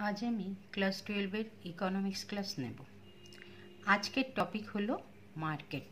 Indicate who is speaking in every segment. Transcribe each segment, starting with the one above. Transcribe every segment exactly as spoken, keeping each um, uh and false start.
Speaker 1: আজ আমি ক্লাস টুয়েলভের ইকোনমিক্স ক্লাস নেব। আজকের টপিক হলো মার্কেট।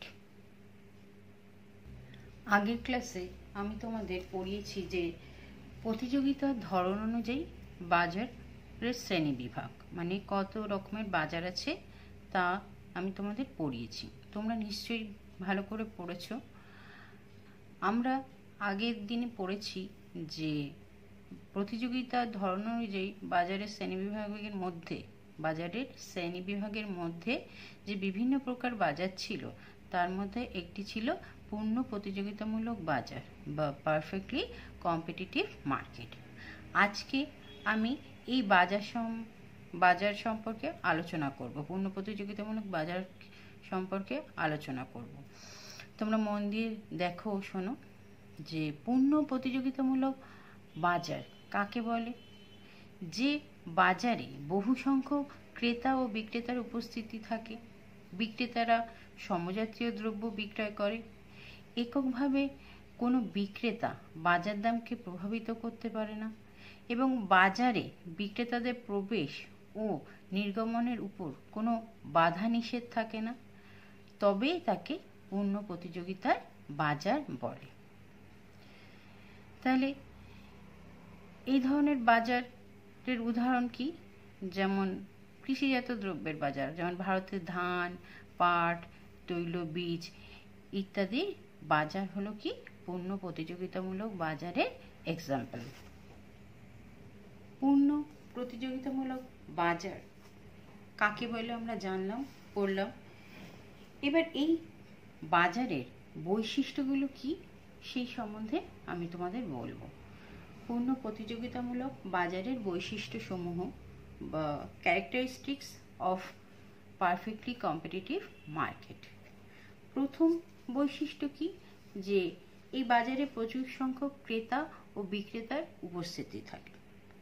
Speaker 1: আগের ক্লাসে আমি তোমাদের পড়িয়েছি যে প্রতিযোগিতার ধরন অনুযায়ী বাজারের শ্রেণী বিভাগ, মানে কত রকমের বাজার আছে তা আমি তোমাদের পড়িয়েছি। তোমরা নিশ্চয়ই ভালো করে পড়েছো। আমরা আগের দিনে পড়েছি যে প্রতিযোগিতার ধরন অনুযায়ী বাজারের শ্রেণীবিভাগের মধ্যে বাজারের শ্রেণীবিভাগের মধ্যে যে বিভিন্ন প্রকার বাজার ছিল তার মধ্যে একটি ছিল পূর্ণ প্রতিযোগিতামূলক বাজার বা পারফেক্টলি কম্পিটিটিভ মার্কেট। আজকে আমি এই বাজার সম বাজার সম্পর্কে আলোচনা করব, পূর্ণ প্রতিযোগিতামূলক বাজার সম্পর্কে আলোচনা করব। তোমরা মন দিয়ে দেখো, শোনো যে পূর্ণ প্রতিযোগিতামূলক বাজার কাকে বলে? যে বাজারে বহু সংখ্যক ক্রেতা ও বিক্রেতার উপস্থিতি থাকে। বিক্রেতারা সমজাতীয় দ্রব্য বিক্রয় করে। এককভাবে কোনো বিক্রেতা বাজার দামকে প্রভাবিত করতে পারে না এবং বাজারে বিক্রেতাদের প্রবেশ ও নির্গমনের উপর কোনো বাধা নিষেধ থাকে না, তবেই তাকে পূর্ণ প্রতিযোগিতার বাজার বলে। তাহলে এই ধরনের বাজারের উদাহরণ কি? যেমন কৃষিজাত দ্রব্যের বাজার, যেমন ভারতের ধান, পাট, তৈলবীজ ইত্যাদি বাজার হলো কি পূর্ণ প্রতিযোগিতামূলক বাজারের এক্সাম্পল। পূর্ণ প্রতিযোগিতামূলক বাজার কাকে বলে আমরা জানলাম, পড়লাম। এবার এই বাজারের বৈশিষ্ট্যগুলো কি সেই সম্বন্ধে আমি তোমাদের বলবো। পূর্ণ প্রতিযোগিতামূলক বাজারের বৈশিষ্ট্যসমূহ বা characteristics of perfectly competitive market. প্রথম বৈশিষ্ট্য কি? যে এই বাজারে প্রচুর সংখ্যক ক্রেতা ও বিক্রেতার উপস্থিতি থাকে।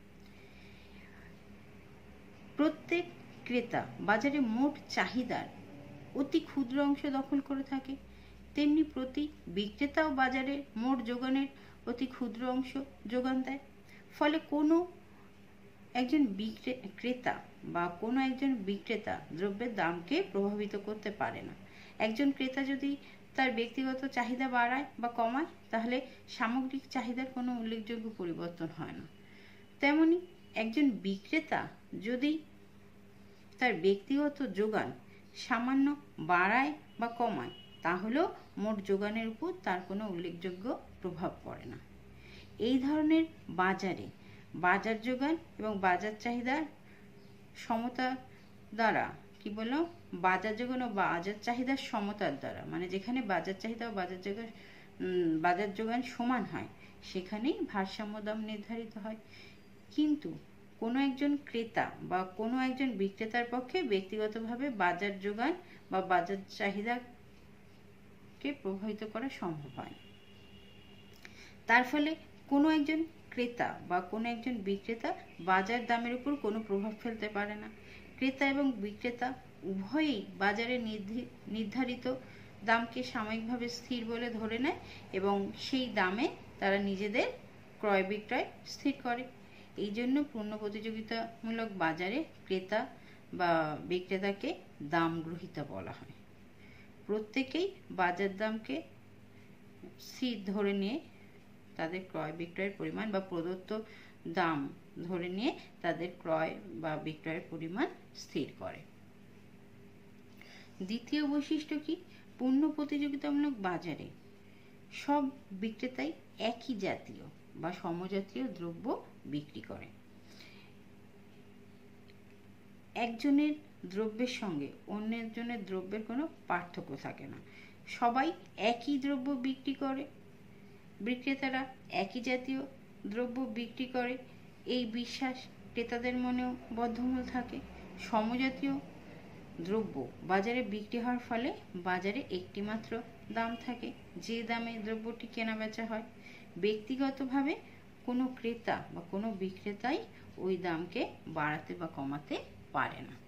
Speaker 1: প্রত্যেক ক্রেতা বাজারে মোট চাহিদার অতি ক্ষুদ্র অংশ দখল করে থাকে, তেমনি প্রতি বিক্রেতাও বাজারে মোট যোগানের অতি ক্ষুদ্র অংশ যোগান দেয়। ফলে কোনো একজন বিক্রে ক্রেতা বা কোনো একজন বিক্রেতা দ্রব্যের দামকে প্রভাবিত করতে পারে না। একজন ক্রেতা যদি তার ব্যক্তিগত চাহিদা বাড়ায় বা কমায় তাহলে সামগ্রিক চাহিদার কোনো উল্লেখযোগ্য পরিবর্তন হয় না। তেমনি একজন বিক্রেতা যদি তার ব্যক্তিগত যোগান সামান্য বাড়ায় বা কমায় তাহলেও মোট যোগানের উপর তার কোনো উল্লেখযোগ্য প্রভাব পড়ে না। এই ধরনের বাজারে বাজার যোগান এবং বাজার চাহিদার সমতা দ্বারা কি বললাম, বাজার যোগান ও বাজার চাহিদার সমতার দ্বারা, মানে যেখানে বাজার চাহিদা ও বাজার যোগান বাজার যোগান সমান হয় সেখানেই ভারসাম্য দাম নির্ধারিত হয়। কিন্তু কোনো একজন ক্রেতা বা কোনো একজন বিক্রেতার পক্ষে ব্যক্তিগতভাবে বাজার যোগান বা বাজার চাহিদাকে প্রভাবিত করা সম্ভব হয়। তার ফলে কোনো একজন ক্রেতা বা কোনো একজন বিক্রেতা বাজার দামের উপর কোনো প্রভাব ফেলতে পারে না। ক্রেতা এবং বিক্রেতা উভয়েই বাজারে নির্ধারিত দামকে সাময়িকভাবে স্থির বলে ধরে নেয় এবং সেই দামে তারা নিজেদের ক্রয় বিক্রয় স্থির করে। এই জন্য পূর্ণ প্রতিযোগিতামূলক বাজারে ক্রেতা বা বিক্রেতাকে দাম গ্রহীতা বলা হয়। প্রত্যেকেই বাজার দামকে স্থির ধরে নিয়ে তাদের ক্রয় বিক্রয়ের পরিমাণ বা প্রদত্ত দাম ধরে নিয়ে তাদের ক্রয় বা বিক্রয়ের পরিমাণ স্থির করে। দ্বিতীয় বৈশিষ্ট্য কি? পূর্ণ প্রতিযোগিতামূলক বাজারে সব বিক্রেতাই একই জাতীয় বা সমজাতীয় দ্রব্য বিক্রি করে। একজনের দ্রব্যের সঙ্গে অন্য একজনের দ্রব্যের কোনো পার্থক্য থাকে না। সবাই একই দ্রব্য বিক্রি করে। বিক্রেতারা একই জাতীয় দ্রব্য বিক্রি করে এই বিশ্বাস ক্রেতাদের মনেও বদ্ধমূল থাকে। সমজাতীয় দ্রব্য বাজারে বিক্রি হওয়ার ফলে বাজারে একটি মাত্র দাম থাকে, যে দামে দ্রব্যটি কেনা বেচা হয়। ব্যক্তিগতভাবে কোনো ক্রেতা বা কোনো বিক্রেতাই ওই দামকে বাড়াতে বা কমাতে পারে না।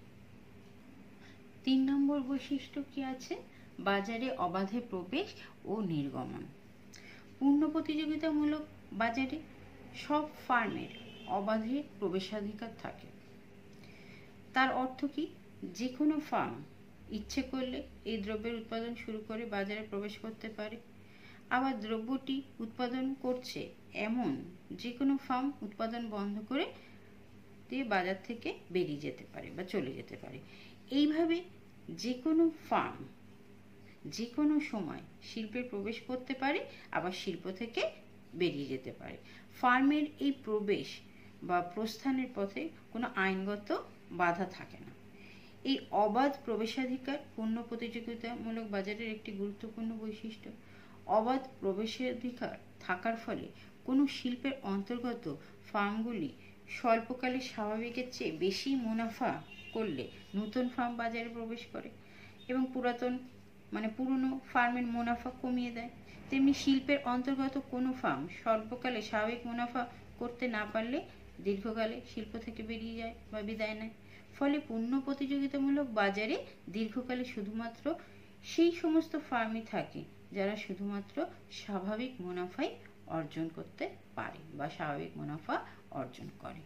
Speaker 1: তিন নম্বর বৈশিষ্ট্য কি আছে? বাজারে অবাধে প্রবেশ ও নির্গমন। পূর্ণ প্রতিযোগিতামূলক বাজারে সব ফার্মের অবাধে প্রবেশাধিকার থাকে। তার অর্থ কি? যে কোনো ফার্ম ইচ্ছে করলে এই দ্রব্যের উৎপাদন শুরু করে বাজারে প্রবেশ করতে পারে। আবার দ্রব্যটি উৎপাদন করছে এমন যে কোনো ফার্ম উৎপাদন বন্ধ করে দিয়ে বাজার থেকে বেরিয়ে যেতে পারে বা চলে যেতে পারে। এইভাবে যে কোনো ফার্ম যে কোনো সময় শিল্পে প্রবেশ করতে পারে, আবার শিল্প থেকে বেরিয়ে যেতে পারে। ফার্মের এই প্রবেশ বা প্রস্থানের পথে কোনো আইনগত বাধা থাকে না। এই অবাধ প্রবেশাধিকার পূর্ণ প্রতিযোগিতামূলক বাজারের একটি গুরুত্বপূর্ণ বৈশিষ্ট্য। অবাধ প্রবেশাধিকার থাকার ফলে কোনো শিল্পের অন্তর্গত ফার্মগুলি স্বল্পকালে স্বাভাবিকের চেয়ে বেশি মুনাফা করলে নতুন ফার্ম বাজারে প্রবেশ করে এবং পুরাতন মানে পুরনো ফার্মের মুনাফা কমিয়ে দেয়। তেমনি শিল্পের অন্তর্গত কোনো ফার্ম স্বল্পকালে স্বাভাবিক মুনাফা করতে না পারলে দীর্ঘকালে শিল্প থেকে বেরিয়ে যায় বা বিদায় নেয়। ফলে পূর্ণ প্রতিযোগিতামূলক বাজারে দীর্ঘকালে শুধুমাত্র সেই সমস্ত ফার্মই থাকে যারা শুধুমাত্র স্বাভাবিক মুনাফাই অর্জন করতে পারে বা স্বাভাবিক মুনাফা অর্জন করে।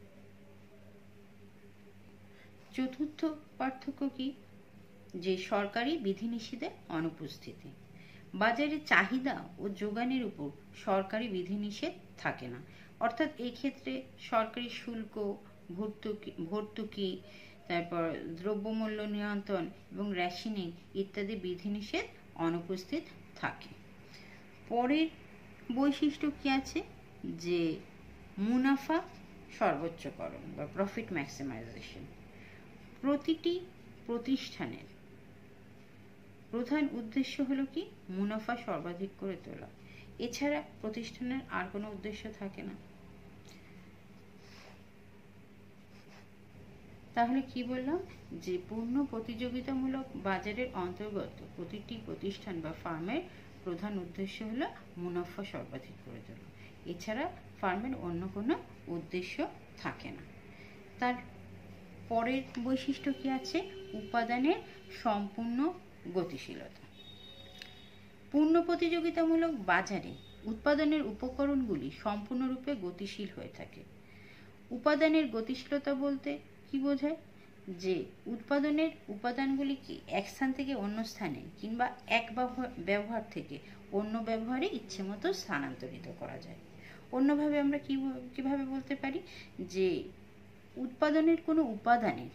Speaker 1: চতুর্থ পার্থক্য কি? যে সরকারি বিধিনিষেধের অনুপস্থিতি। বাজারে চাহিদা ও যোগানের উপর সরকারি বিধিনিষেধ থাকে না। অর্থাৎ এই ক্ষেত্রে সরকারি শুল্ক, ভর্তুকি ভর্তুকি তারপর দ্রব্যমূল্য নিয়ন্ত্রণ এবং রেশনিং ইত্যাদি বিধিনিষেধ অনুপস্থিত থাকে। পরের বৈশিষ্ট্য কি আছে? যে মুনাফা সর্বোচ্চকরণ বা প্রফিট ম্যাক্সিমাইজেশন। প্রতিটি প্রতিষ্ঠানের প্রধান উদ্দেশ্য হলো কি? মুনাফা সর্বাধিক করে তোলা। এছাড়া প্রতিষ্ঠানের আর কোনো উদ্দেশ্য থাকে না। তাহলে কি বললাম? যে পূর্ণ প্রতিযোগিতামূলক বাজারের অন্তর্গত প্রতিটি প্রতিষ্ঠান বা ফার্মের প্রধান উদ্দেশ্য হলো মুনাফা সর্বাধিক করে তোলা। এছাড়া ফার্মের অন্য কোনো উদ্দেশ্য থাকে না। তার পরের বৈশিষ্ট্য কি আছে? উপাদানের সম্পূর্ণ গতিশীলতা। পূর্ণ প্রতিযোগিতামূলক বাজারে উৎপাদনের উপকরণগুলি সম্পূর্ণরূপে গতিশীল হয়ে থাকে। উপাদানের গতিশীলতা বলতে কি বোঝায়? যে উৎপাদনের উপাদানগুলি কি এক স্থান থেকে অন্য স্থানে কিংবা এক ব্যবহার থেকে অন্য ব্যবহারে ইচ্ছে মতো স্থানান্তরিত করা যায়। অন্যভাবে আমরা কি কিভাবে বলতে পারি? যে উৎপাদনের কোনো উপাদানের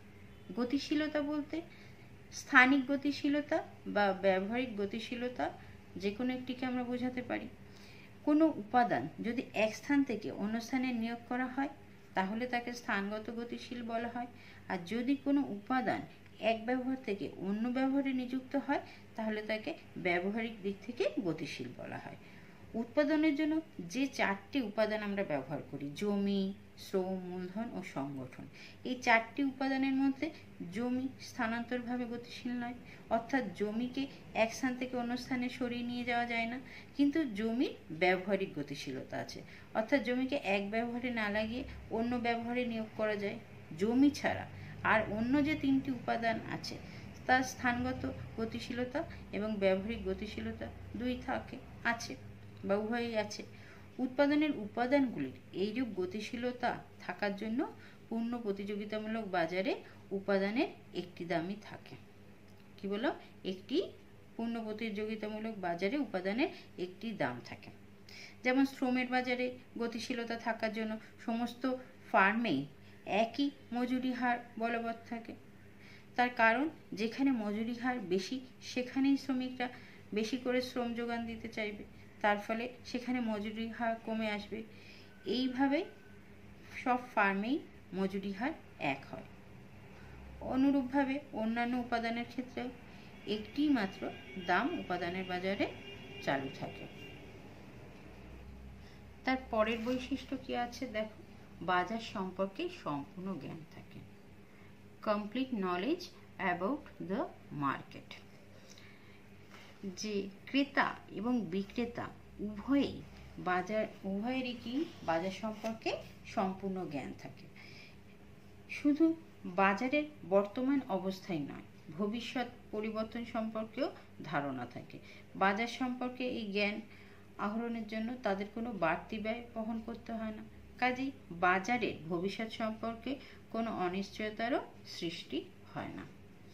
Speaker 1: গতিশীলতা বলতে স্থানিক গতিশীলতা বা ব্যবহারিক গতিশীলতা যে কোনো একটিকে আমরা বোঝাতে পারি। কোনো উপাদান যদি এক স্থান থেকে অন্য স্থানে নিয়োগ করা হয় তাহলে তাকে স্থানগত গতিশীল বলা হয়। আর যদি কোনো উপাদান এক ব্যবহার থেকে অন্য ব্যবহারে নিযুক্ত হয় তাহলে তাকে ব্যবহারিক দিক থেকে গতিশীল বলা হয়। উৎপাদনের জন্য যে চারটি উপাদান আমরা ব্যবহার করি, জমি, শ্রম, মূলধন ও সংগঠন, এই চারটি উপাদানের মধ্যে জমি স্থানান্তরভাবে গতিশীল নয়। অর্থাৎ জমিকে এক স্থান থেকে অন্য স্থানে সরিয়ে নিয়ে যাওয়া যায় না, কিন্তু জমির ব্যবহারিক গতিশীলতা আছে। অর্থাৎ জমিকে এক ব্যবহারে না লাগিয়ে অন্য ব্যবহারে নিয়োগ করা যায়। জমি ছাড়া আর অন্য যে তিনটি উপাদান আছে তার স্থানগত গতিশীলতা এবং ব্যবহারিক গতিশীলতা দুই থাকে আছে বা উভয়ই আছে। উৎপাদনের উপাদানগুলির এইরূপ গতিশীলতা থাকার জন্য পূর্ণ প্রতিযোগিতামূলক বাজারে উপাদানের একটি দামই থাকে। কি বলো? একটি পূর্ণ প্রতিযোগিতামূলক বাজারে উপাদানের একটি দাম থাকে। যেমন শ্রমের বাজারে গতিশীলতা থাকার জন্য সমস্ত ফার্মেই একই মজুরি হার বলবৎ থাকে। তার কারণ যেখানে মজুরি হার বেশি সেখানেই শ্রমিকরা বেশি করে শ্রম যোগান দিতে চাইবে, তার ফলে সেখানে মজুরি হার কমে আসবে। এইভাবে সব ফার্মেই মজুরি হার এক হয়। অনুরূপভাবে অন্যান্য উপাদানের ক্ষেত্রেও একটি মাত্র দাম উপাদানের বাজারে চালু থাকে। তার পরের বৈশিষ্ট্য কি আছে দেখো? বাজার সম্পর্কে সম্পূর্ণ জ্ঞান থাকে। Complete knowledge about the market. যে ক্রেতা এবং বিক্রেতা উভয়েই বাজার উভয়েরই কি বাজার সম্পর্কে সম্পূর্ণ জ্ঞান থাকে। শুধু বাজারের বর্তমান অবস্থায় নয়, ভবিষ্যৎ পরিবর্তন সম্পর্কেও ধারণা থাকে। বাজার সম্পর্কে এই জ্ঞান আহরণের জন্য তাদের কোনো বাড়তি ব্যয় বহন করতে হয় না, কাজেই বাজারের ভবিষ্যৎ সম্পর্কে কোনো অনিশ্চয়তারও সৃষ্টি হয় না।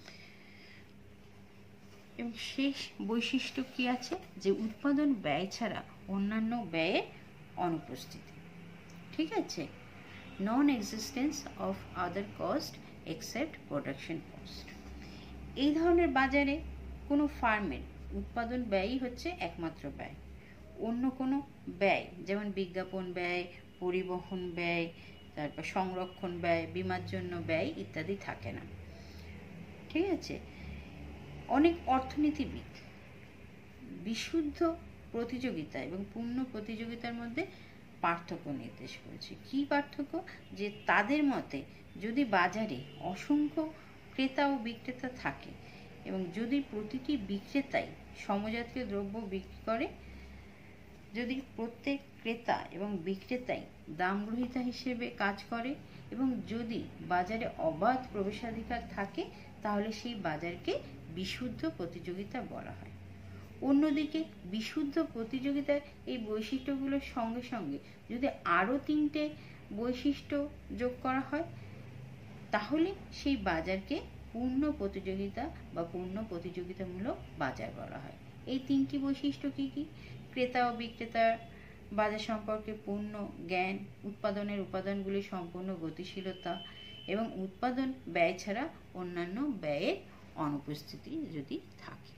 Speaker 1: এবং শেষ বৈশিষ্ট্য কি আছে, যে উৎপাদন ব্যয় ছাড়া অন্যান্য ব্যয়ের অনুপস্থিতি। ঠিক আছে, non existence of other cost except production cost. এই ধরনের বাজারে কোনো ফার্মের উৎপাদন ব্যয়ই হচ্ছে একমাত্র ব্যয়, অন্য কোনো ব্যয় যেমন বিজ্ঞাপন ব্যয়, পরিবহন ব্যয়, তারপর সংরক্ষণ ব্যয়, বীমার জন্য ব্যয় ইত্যাদি থাকে না। ঠিক আছে, অনেক অর্থনীতিবিদ বিশুদ্ধ প্রতিযোগিতা এবং পূর্ণ প্রতিযোগিতার মধ্যে পার্থক্য নির্দেশ করেছে। কি পার্থক্য, যে তাদের মতে যদি বাজারে অসংখ্য ক্রেতা ও বিক্রেতা থাকে এবং যদি প্রতিটি বিক্রেতাই সমজাতীয় দ্রব্য বিক্রি করে, যদি প্রত্যেক ক্রেতা এবং বিক্রেতাই দাম গ্রহীতা হিসেবে কাজ করে এবং যদি বাজারে অবাধ প্রবেশাধিকার থাকে, তাহলে সেই বাজারকে বিশুদ্ধ প্রতিযোগিতা বলা হয়। অন্যদিকে বিশুদ্ধ প্রতিযোগিতার এই বৈশিষ্ট্যগুলোর সঙ্গে সঙ্গে যদি আরও তিনটে বৈশিষ্ট্য যোগ করা হয়, তাহলে সেই বাজারকে পূর্ণ প্রতিযোগিতা বা পূর্ণ প্রতিযোগিতামূলক বাজার বলা হয়। এই তিনটি বৈশিষ্ট্য কি কি? ক্রেতা ও বিক্রেতার বাজার সম্পর্কে পূর্ণ জ্ঞান, উৎপাদনের উপাদানগুলির সম্পূর্ণ গতিশীলতা এবং উৎপাদন ব্যয় ছাড়া অন্যান্য ব্যয়ের অনুপস্থিতি যদি থাকে।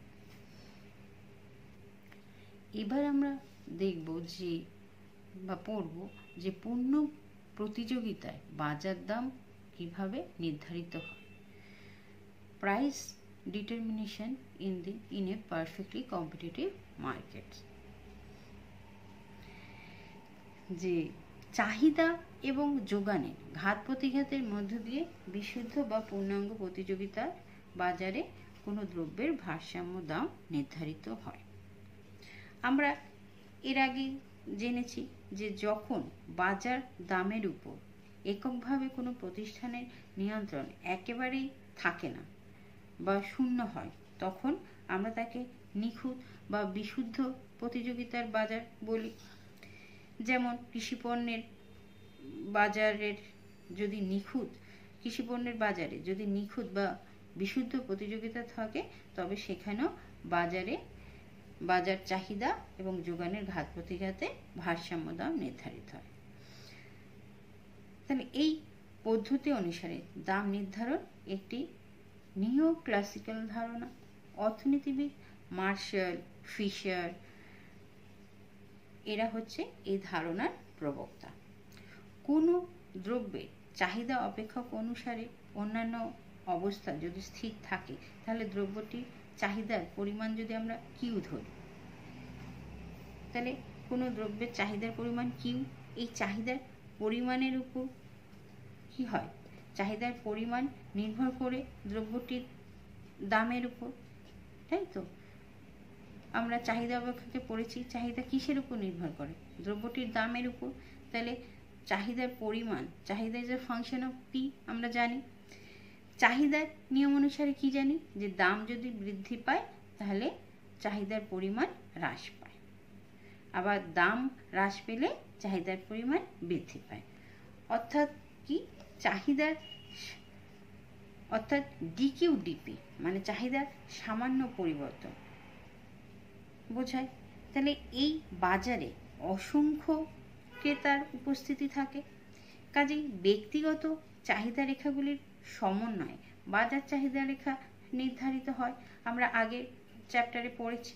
Speaker 1: এবার আমরা দেখব যে বা পড়ব যে পূর্ণ প্রতিযোগিতায় বাজার দাম কিভাবে নির্ধারিত হয়। Price determination in the in a perfectly competitive market. যে চাহিদা এবং যোগানের ঘাত প্রতিঘাতের মধ্য দিয়ে বিশুদ্ধ বা পূর্ণাঙ্গ প্রতিযোগিতার বাজারে কোনো দ্রব্যের ভারসাম্য দাম নির্ধারিত হয়। আমরা এর আগে জেনেছি যে যখন বাজার দামের উপর এককভাবে কোনো প্রতিষ্ঠানের নিয়ন্ত্রণ একেবারেই থাকে না বা শূন্য হয়, তখন আমরা তাকে নিখুঁত বা বিশুদ্ধ প্রতিযোগিতার বাজার বলি। যেমন কৃষিপণ্যের বাজারের যদি নিখুঁত কৃষিপণ্যের বাজারে যদি নিখুঁত বা বিশুদ্ধ প্রতিযোগিতা থাকে, তবে সেখানেও বাজারে বাজার চাহিদা এবং যোগানের ঘাত প্রতিঘাতে ভারসাম্য দাম নির্ধারিত হয়। তাহলে এই পদ্ধতি অনুসারে দাম নির্ধারণ একটি নিও ক্লাসিক্যাল ধারণা। অর্থনীতিবিদ মার্শাল, ফিশার এরা হচ্ছে এই ধারণার প্রবক্তা। কোনো দ্রব্যের চাহিদা অপেক্ষক অনুসারে অন্যান্য অবস্থা যদি স্থির থাকে, তাহলে দ্রব্যটির চাহিদার পরিমাণ যদি আমরা কিউ ধরি, তাহলে কোনো দ্রব্যের চাহিদার পরিমাণ কিউ, এই চাহিদার পরিমাণের উপর কি হয়, চাহিদার পরিমাণ নির্ভর করে দ্রব্যটির দামের উপর, তাই তো? আমরা চাহিদা অপেক্ষাকে পড়েছি, চাহিদা কিসের উপর নির্ভর করে? দ্রব্যটির দামের উপর। তাহলে চাহিদার পরিমাণ, চাহিদা is a function of P, আমরা জানি। চাহিদার নিয়ম অনুসারে কি জানি, যে দাম যদি বৃদ্ধি পায় তাহলে চাহিদার পরিমাণ হ্রাস পায়, আবার দাম হ্রাস পেলে চাহিদার পরিমাণ বৃদ্ধি পায়। অর্থাৎ কি, চাহিদার অর্থাৎ ডিকিউ ডিপি মানে চাহিদার সামান্য পরিবর্তন বোঝায়। তাহলে এই বাজারে অসংখ্য ক্রেতার উপস্থিতি থাকে, কাজেই ব্যক্তিগত চাহিদা রেখাগুলির সমন্বয়ে বাজার চাহিদা রেখা নির্ধারিত হয়। আমরা আগের চ্যাপ্টারে পড়েছি,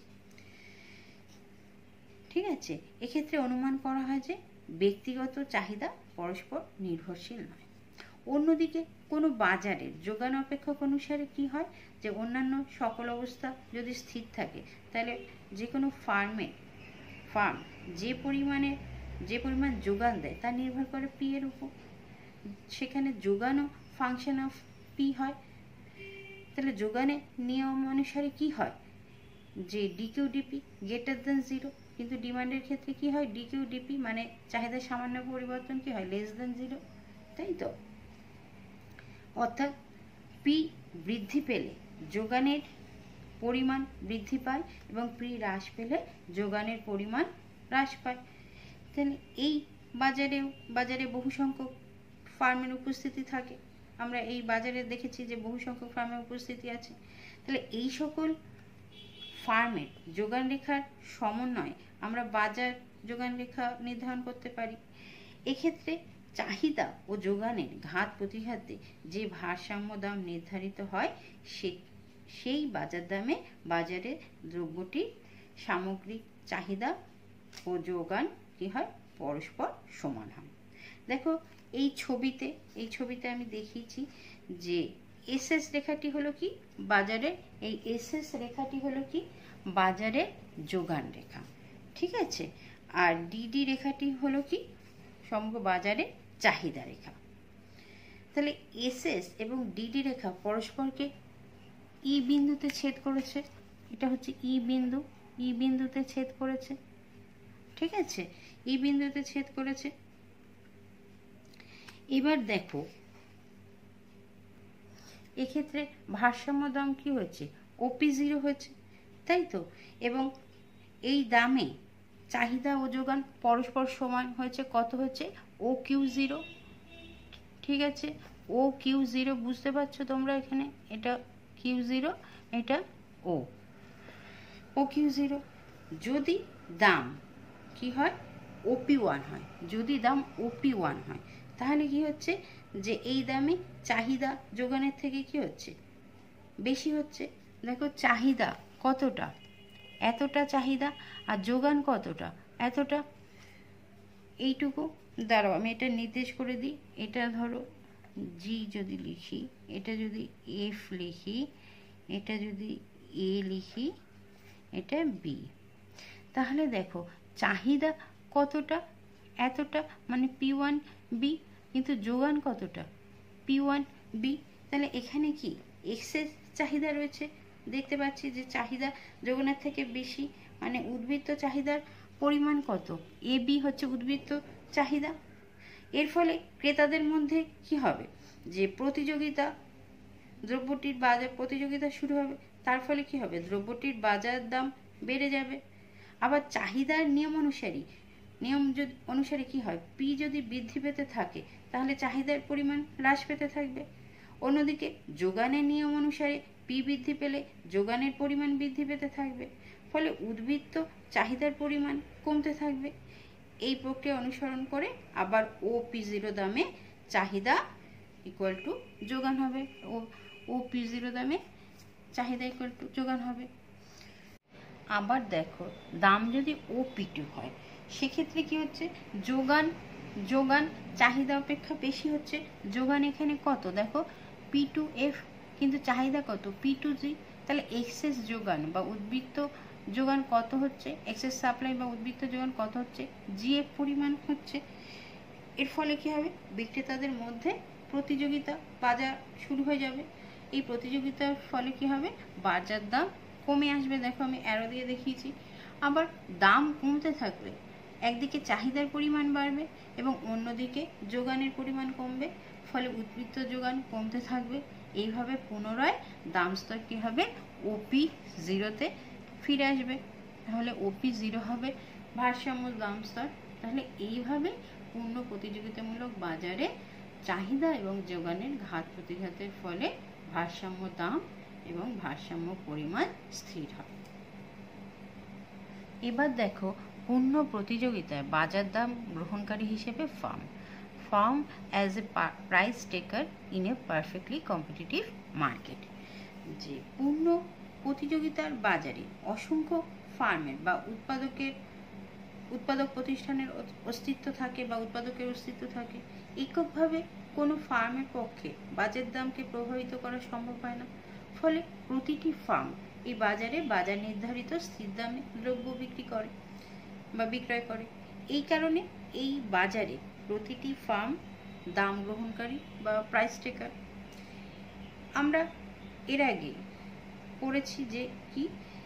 Speaker 1: ঠিক আছে? এক্ষেত্রে অনুমান করা হয় যে ব্যক্তিগত চাহিদা পরস্পর নির্ভরশীল নয়। অন্যদিকে কোনো বাজারের যোগান অপেক্ষক অনুসারে কি হয়, যে অন্যান্য সকল অবস্থা যদি স্থির থাকে, তাহলে যে কোনো ফার্মে ফার্ম যে পরিমাণে যে পরিমাণ যোগান দেয় তা নির্ভর করে পি এর উপর। সেখানে যোগানও ফাংশন অফ পি হয়। তাহলে যোগানের নিয়ম অনুসারে কি হয়, যে DQ DP greater than zero, কিন্তু ডিমান্ডের ক্ষেত্রে কি হয়, ডিকিউ ডিপি মানে চাহিদার সামান্য পরিবর্তন কি হয়, লেস দেন জিরো, তাই তো? অর্থাৎ পি বৃদ্ধি পেলে যোগানের পরিমাণ বৃদ্ধি পায় এবং পি হ্রাস পেলে যোগানের পরিমাণ হ্রাস পায়। তাহলে এই বাজারেও বাজারে বহু সংখ্যক ফার্মের উপস্থিতি থাকে। আমরা এই বাজারে দেখেছি যে বহু সংখ্যক ফার্মের উপস্থিতি আছে। তাহলে এই সকল ফার্মের যোগান রেখার সমন্বয়ে আমরা বাজার যোগান রেখা নির্ধারণ করতে পারি। এক্ষেত্রে চাহিদা ও যোগানের ঘাত প্রতিঘাতে যে ভারসাম্য দাম নির্ধারিত হয় সে সেই বাজার দামে বাজারে দ্রব্যটির সামগ্রিক চাহিদা ও যোগান কি হয় পরস্পর সমান হয়। দেখো এই ছবিতে এই ছবিতে আমি দেখিয়েছি যে এস এস রেখাটি হলো কি বাজারের, এই এস এস রেখাটি হলো কি বাজারের যোগান রেখা, ঠিক আছে। আর ডিডি রেখাটি হলো কি সমগ্র বাজারের চাহিদা রেখা। তাহলে এস এস এবং ডিডি রেখা পরস্পরকে ই বিন্দুতে ছেদ করেছে, এটা হচ্ছে ই বিন্দু, ই বিন্দুতে ছেদ করেছে, ঠিক আছে, ই বিন্দুতে ছেদ করেছে। এবার দেখো এক্ষেত্রে ভারসাম্য দাম কি হয়েছে ওপি জিরো হয়েছে, তাই তো। এবং এই দামে চাহিদা ও যোগান পরস্পর সমান হয়েছে, কত হচ্ছে ও কিউ জিরো, ঠিক আছে। ও কিউ জিরো বুঝতে পারছো তোমরা, এখানে এটা কিউ জিরো, এটা ও ও কিউ জিরো। যদি দাম কি হয় ওপি ওয়ান হয়, যদি দাম ওপি ওয়ান হয় তাহলে কি হচ্ছে যে এই দামে চাহিদা যোগানের থেকে কি হচ্ছে বেশি হচ্ছে। দেখো চাহিদা কতটা, এতটা চাহিদা, আর যোগান কতটা, এতটা, এইটুকু। দাঁড়াও আমি এটা নির্দেশ করে দিই। এটা ধরো জি যদি লিখি, এটা যদি এফ লিখি, এটা যদি এ লিখি, এটা বি, তাহলে দেখো চাহিদা কতটা এতটা মানে পি ওয়ান বি, কিন্তু যোগান কতটা পি ওয়ান বি। তাহলে এখানে কি এক্সেস চাহিদা রয়েছে, দেখতে পাচ্ছি যে চাহিদা যোগানের থেকে বেশি, মানে উদ্বৃত্ত চাহিদার পরিমাণ কত এ বি হচ্ছে উদ্বৃত্ত চাহিদা। এর ফলে ক্রেতাদের মধ্যে কি হবে যে প্রতিযোগিতা, দ্রব্যটির বাজার প্রতিযোগিতা শুরু হবে, তার ফলে কি হবে দ্রব্যটির বাজার দাম বেড়ে যাবে। আবার চাহিদার নিয়ম অনুসারী নিয়ম যদি অনুসারে কি হয় পি যদি বৃদ্ধি পেতে থাকে তাহলে চাহিদার পরিমাণ হ্রাস পেতে থাকবে। অন্যদিকে যোগানের নিয়ম অনুসারে পি বৃদ্ধি পেলে যোগানের পরিমাণ বৃদ্ধি পেতে থাকবে, ফলে উদ্বৃত্ত চাহিদার পরিমাণ কমতে থাকবে। এই প্রক্রিয়া অনুসরণ করে আবার ও পি জিরো দামে চাহিদা ইকুয়াল টু যোগান হবে, ও ও পি জিরো দামে চাহিদা ইকুয়াল টু যোগান হবে। আবার দেখো দাম যদি ও পি টু হয় সেক্ষেত্রে কি হচ্ছে যোগান যোগান চাহিদা অপেক্ষা বেশি হচ্ছে। যোগান এখানে কত দেখো পি টু এফ, কিন্তু চাহিদা কত পি টু জি। তাহলে এক্সেস যোগান বা উদ্বৃত্ত যোগান কত হচ্ছে, এক্সেস সাপ্লাই বা উদ্বৃত্ত যোগান কত হচ্ছে জি এফ পরিমাণ হচ্ছে। এর ফলে কি হবে বিক্রেতাদের মধ্যে প্রতিযোগিতা, বাজার শুরু হয়ে যাবে। এই প্রতিযোগিতার ফলে কি হবে বাজার দাম কমে আসবে। দেখো আমি অ্যারো দিয়ে দেখিয়েছি। আবার দাম কমতে থাকলে একদিকে চাহিদার পরিমাণ বাড়বে এবং অন্যদিকে যোগানের পরিমাণ কমবে, ফলে উদ্বৃত্ত যোগান কমতে থাকবে। এইভাবে পুনরায় দাম স্তর কী হবে ওপি জিরোতে ফিরে আসবে। তাহলে ওপি জিরো হবে ভারসাম্য দাম স্তর। তাহলে এইভাবে পূর্ণ প্রতিযোগিতামূলক বাজারে চাহিদা এবং যোগানের ঘাত প্রতিঘাতের ফলে ভারসাম্য দাম এবং ভারসাম্য পরিমাণ স্থির হয়। এবার দেখো পূর্ণ প্রতিযোগিতায় বাজার দাম গ্রহণকারী হিসেবে firm firm as a price taker in a perfectly competitive market. যে পূর্ণ প্রতিযোগিতার বাজারে অসংখ্য ফার্মের বা উৎপাদকের উৎপাদক প্রতিষ্ঠানের অস্তিত্ব থাকে বা উৎপাদকের অস্তিত্ব থাকে। এককভাবে কোনো ফার্মের পক্ষে বাজার দামকে প্রভাবিত করা সম্ভব হয় না, ফলে প্রতিটি ফার্ম এই বাজারে বাজার নির্ধারিত স্থির দামে দ্রব্য বিক্রি করে বা বিক্রয় করে। এই কারণে এই বাজারে প্রতিটি ফার্ম দাম গ্রহণকারী বা প্রাইস টেকার। আমরা এর আগে পড়েছি যে কি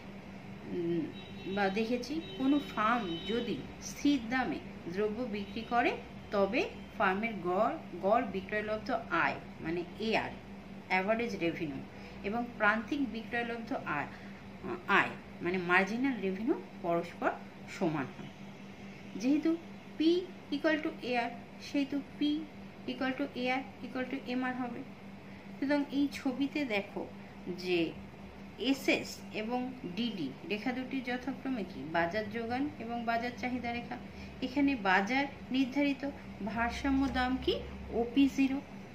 Speaker 1: বা দেখেছি কোনো ফার্ম যদি স্থির দামে দ্রব্য বিক্রি করে তবে ফার্মের গড় গড় বিক্রয়লব্ধ আয় মানে এআর অ্যাভারেজ রেভিনিউ এবং প্রান্তিক বিক্রয়লব্ধ আয় আয় মানে মার্জিনাল রেভিনিউ পরস্পর সমান হয়। যেহেতু পি ইকুয়াল টু এআর, সেহেতু P equal to AR equal to MR হবে। সুতরাং এই ছবিতে দেখো যে এসএস এবং ডিডি রেখা দুটি যথাক্রমে কি বাজার যোগান এবং বাজার চাহিদা রেখা। এখানে বাজার নির্ধারিত, ভারসাম্য দাম কি ওপি জিরো।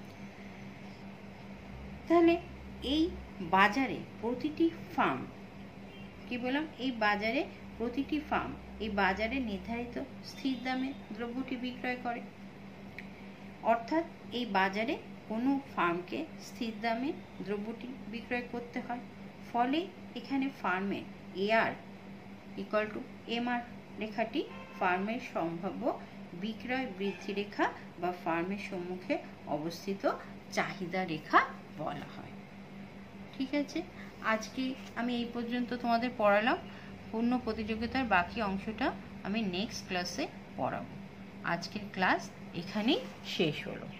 Speaker 1: তাহলে এই বাজারে প্রতিটি ফার্ম কি বললাম, এই বাজারে প্রতিটি ফার্ম এই বাজারে নির্ধারিত স্থির দামে দ্রব্যটি বিক্রয় করে। অর্থাৎ এই বাজারে কোনো ফার্মকে স্থির দামে দ্রব্যটি বিক্রয় করতে হয়। ফলে এখানে ফার্মের এআর ইকুয়াল টু এমআর রেখাটি ফার্মের সম্ভাব্য বিক্রয় বৃদ্ধি রেখা বা ফার্মের সম্মুখে অবস্থিত চাহিদা রেখা বলা হয়। ঠিক আছে, আজকে আমি এই পর্যন্ত তোমাদের পড়ালাম। পূর্ণ প্রতিযোগিতার বাকি অংশটা আমি নেক্সট ক্লাসে পড়াবো। আজকের ক্লাস এখানেই শেষ হলো।